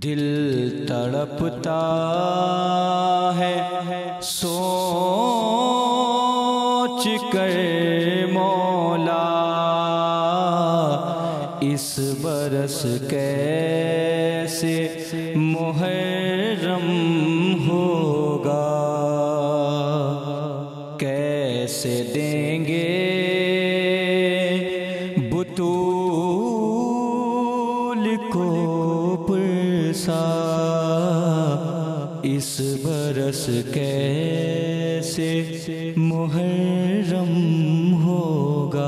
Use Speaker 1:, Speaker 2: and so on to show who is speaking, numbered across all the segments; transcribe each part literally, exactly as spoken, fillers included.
Speaker 1: دل تڑپتا ہے سوچ کر مولا اس برس کیسے محرم ہوگا، کیسے دیں گے بطول کو پرسا اس برس کیسے محرم ہوگا۔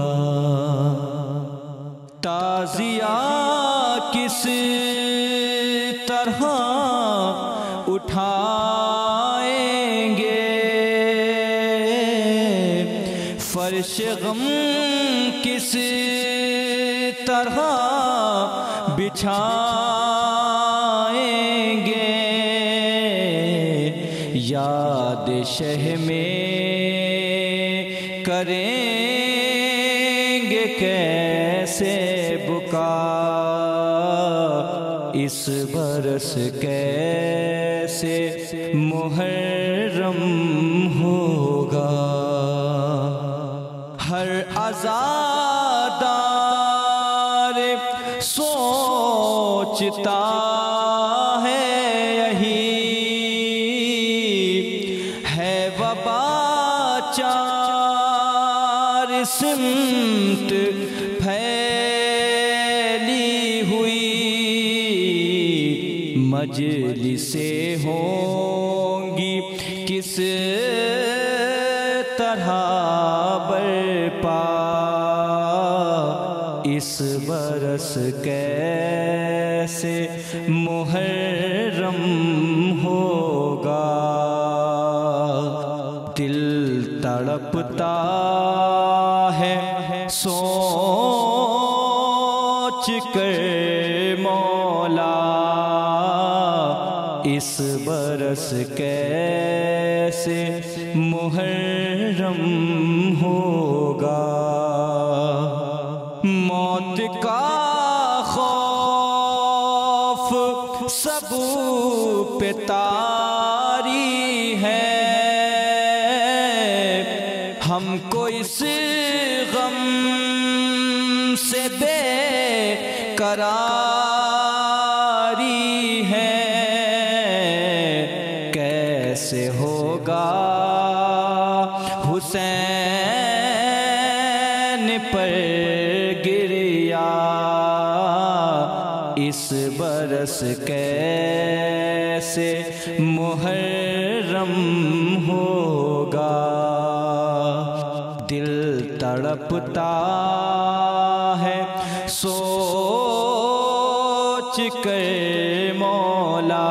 Speaker 1: تعزیہ کس طرح اٹھائیں گے، فرش غم کس طرح بچھائیں گے، یاد شہ میں کریں گے کیسے بکا اس برس کیسے محرم ہوگا۔ ہر عزادار سوچتا ہے یہی، ہے وبا چار سمت پھیلی ہوئی، مجلسیں ہوں گی کس طرح برپا اس برس کیسے محرم ہوگا۔ دل تڑپتا ہے سوچ کر مولا اس برس کیسے محرم ہوگا۔ موت کا خوف سب پہ طاری ہے، ہم کو اس غم سے بے قراری ہے، کیسے ہوگا حسین پر گریا اس برس کیسے محرم ہوگا۔ دل تڑپتا ہے سوچ کر مولا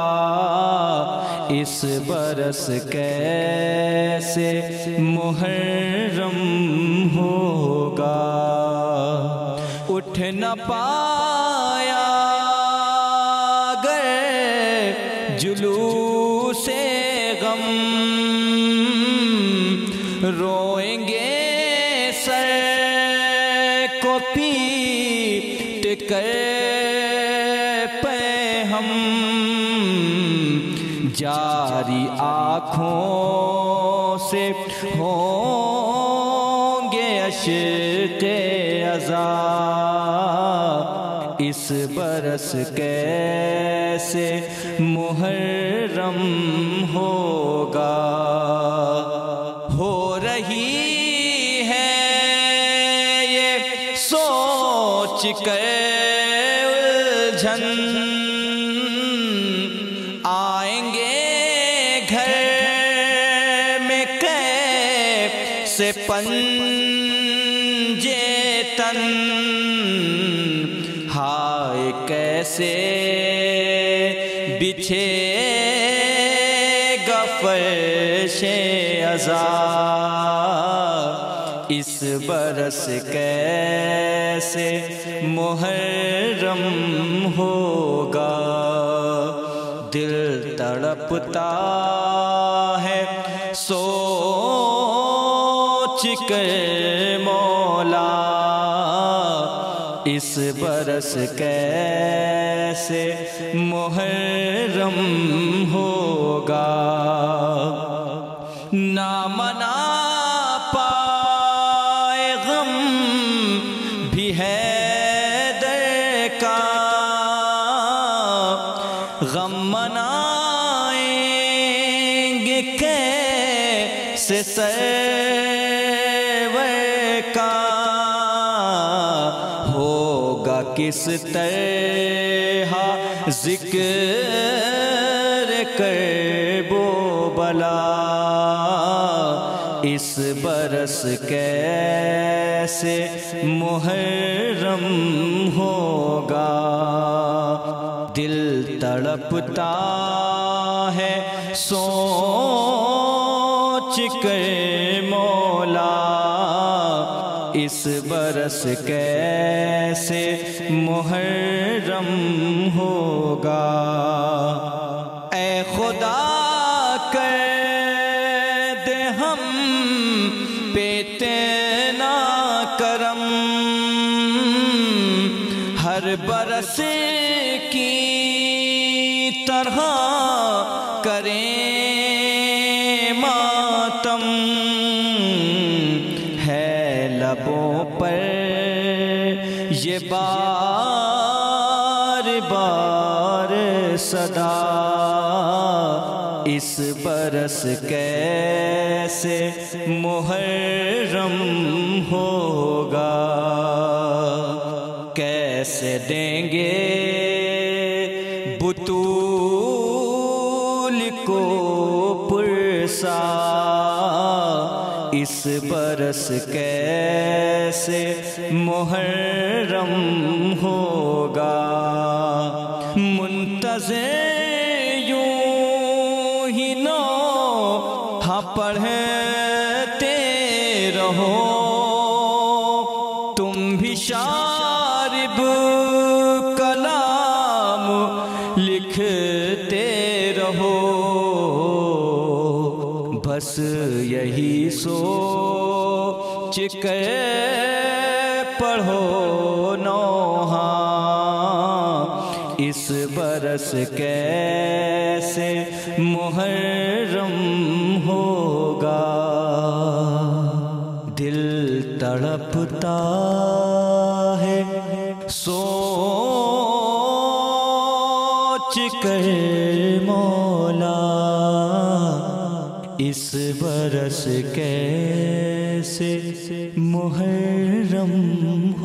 Speaker 1: اس برس کیسے محرم ہوگا۔ اٹھ نہ پایا گر جلوس غم، روئیں گے سر کو پیٹ کر پہ ہم، جاری آنکھوں سے ہوں گے اشک عزا اس برس کیسے محرم ہوگا۔ ہو رہی ہے یہ سوچ کر الجھن، آئیں گے گھر میں کیسے پنجے تن، ہائے کیسے بچھے گا فرش عزا اس برس کیسے محرم ہوگا۔ دل تڑپتا ہے سوچ کر مولا اس برس کیسے محرم ہوگا نہ منا پائے غم بھی حیدر کا غم منائیں گے کیسے سرور کا ہوگا کس طرح ذکر کرب و بلا اس برس کیسے محرم ہوگا دل تڑپتا ہے سوچ کر مولا اس برس کیسے محرم ہوگا اے خدا کر دے ہم پہ تینا کرم ہر برس کی طرح کریں ماتم ہے لبوں پر یہ بار بار صدا اس برس کیسے محرم ہوگا کیسے دیں گے بطول کو پرسا اس برس کیسے محرم ہوگا منتظر یوں ہی نو ہاں پڑھتے رہو تم بھی شارب کلام لکھتے رہو بس یہی سوچ کے پڑھو نوحہ اس برس کیسے محرم ہوگا دل تڑپتا ہے سوچ کر مولا اس برس کیسے محرم